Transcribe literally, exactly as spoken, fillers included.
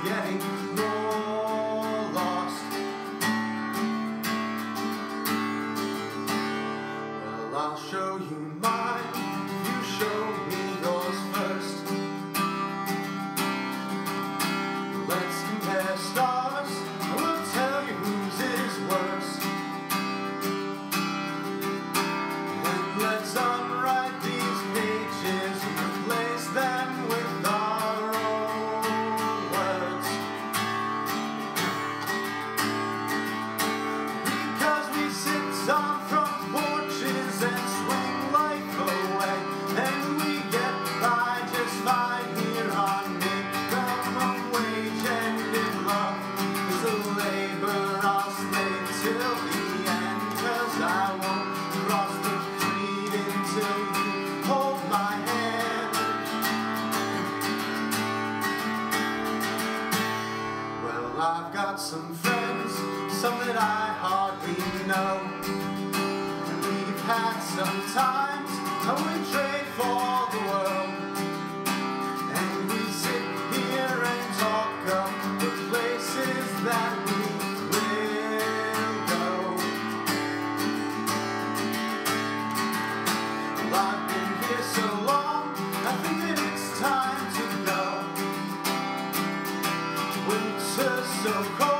getting more lost. Well, I'll show you mine, you show me yours first. Let's compare stars, we'll tell you whose is worse. And let's unwrite these pages and replace them with our own words. Because we sit on front porches and swing life away, and we get by just fine here on minimum wage. And in love is a labor I'll slave till the end, 'cause I won't cross the street until you hold my hand. Well, I've got some friends, some that I hardly know. We've had some times and we trade for the world, and we sit here and talk of the places that we will go. Well, I've been here so long, I think that it's time to go. Winter's so cold.